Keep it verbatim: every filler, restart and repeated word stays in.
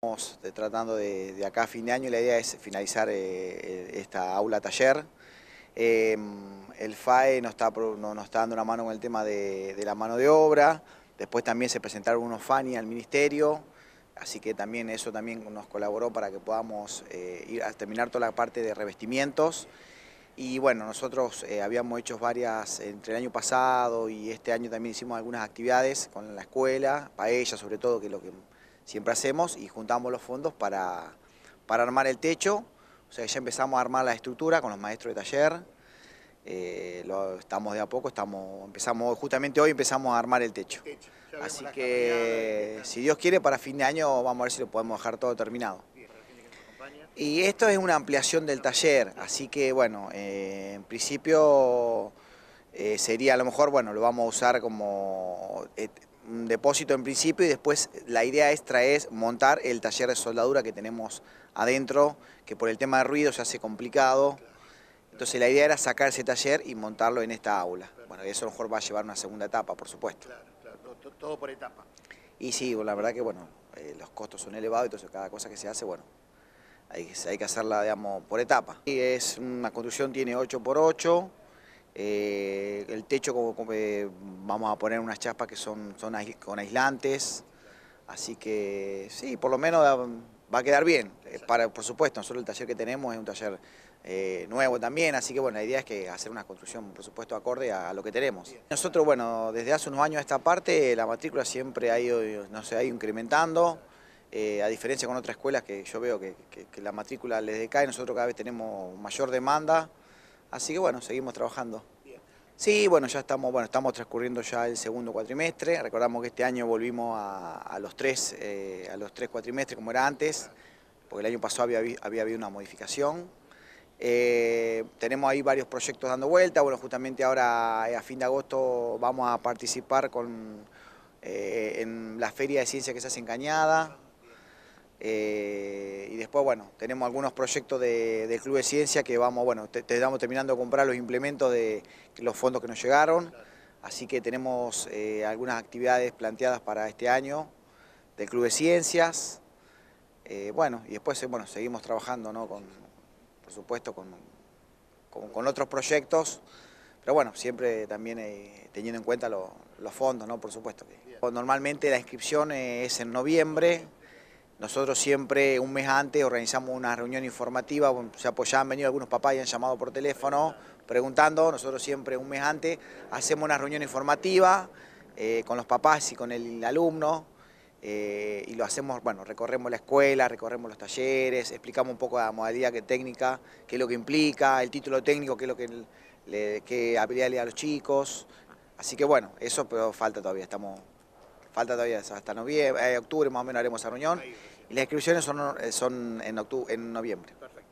Estamos tratando de, de acá a fin de año, la idea es finalizar eh, esta aula taller. Eh, el F A E nos está, no, nos está dando una mano con el tema de, de la mano de obra, después también se presentaron unos FANI al ministerio, así que también eso también nos colaboró para que podamos eh, ir a terminar toda la parte de revestimientos. Y bueno, nosotros eh, habíamos hecho varias, entre el año pasado y este año también hicimos algunas actividades con la escuela, paella sobre todo, que es lo que siempre hacemos, y juntamos los fondos para, para armar el techo. O sea, ya empezamos a armar la estructura con los maestros de taller. Eh, lo, estamos de a poco, estamos, empezamos, justamente hoy empezamos a armar el techo. Así que, si Dios quiere, para fin de año vamos a ver si lo podemos dejar todo terminado. Y esto es una ampliación del taller, así que bueno, eh, en principio eh, sería a lo mejor, bueno, lo vamos a usar como eh, un depósito en principio y después la idea es traer, montar el taller de soldadura que tenemos adentro, que por el tema de ruido se hace complicado. Entonces la idea era sacar ese taller y montarlo en esta aula. Bueno, eso a lo mejor va a llevar una segunda etapa, por supuesto. Claro, claro, todo, todo por etapa. Y sí, la verdad que bueno, eh, los costos son elevados, entonces cada cosa que se hace, bueno, Hay, hay que hacerla, digamos, por etapa. Y es una construcción, tiene ocho por ocho, eh, el techo como, como eh, vamos a poner unas chapas que son, son ais, con aislantes, así que sí, por lo menos va a quedar bien. Eh, para, por supuesto, nosotros el taller que tenemos es un taller eh, nuevo también, así que bueno, la idea es que hacer una construcción, por supuesto, acorde a, a lo que tenemos. Nosotros, bueno, desde hace unos años a esta parte, la matrícula siempre ha ido, no sé, ha ido incrementando. Eh, a diferencia con otras escuelas que yo veo que, que, que la matrícula les decae, nosotros cada vez tenemos mayor demanda, así que bueno, seguimos trabajando. Sí, bueno, ya estamos, bueno, estamos transcurriendo ya el segundo cuatrimestre, recordamos que este año volvimos a, a, los, tres, eh, a los tres cuatrimestres como era antes, porque el año pasado había, había habido una modificación. Eh, tenemos ahí varios proyectos dando vuelta, bueno, justamente ahora a fin de agosto vamos a participar con, eh, en la Feria de Ciencia que se hace en Cañada. Eh, y después, bueno, tenemos algunos proyectos de, del Club de Ciencia que vamos, bueno, te, te estamos terminando de comprar los implementos de los fondos que nos llegaron, así que tenemos eh, algunas actividades planteadas para este año del Club de Ciencias. Eh, bueno, y después, bueno, seguimos trabajando, ¿no? con, por supuesto, con, con, con otros proyectos, pero bueno, siempre también eh, teniendo en cuenta lo, los fondos, ¿no? Por supuesto. Normalmente la inscripción es en noviembre. Nosotros siempre un mes antes organizamos una reunión informativa, o sea, pues ya han venido algunos papás y han llamado por teléfono preguntando, nosotros siempre un mes antes hacemos una reunión informativa eh, con los papás y con el alumno eh, y lo hacemos, bueno, recorremos la escuela, recorremos los talleres, explicamos un poco la modalidad que, técnica, qué es lo que implica, el título técnico, qué es lo que, le, qué habilidad le da a los chicos, así que bueno, eso pero falta todavía, estamos... Falta todavía hasta noviembre, eh, octubre más o menos haremos esa reunión y las inscripciones son, son en, octubre, en noviembre.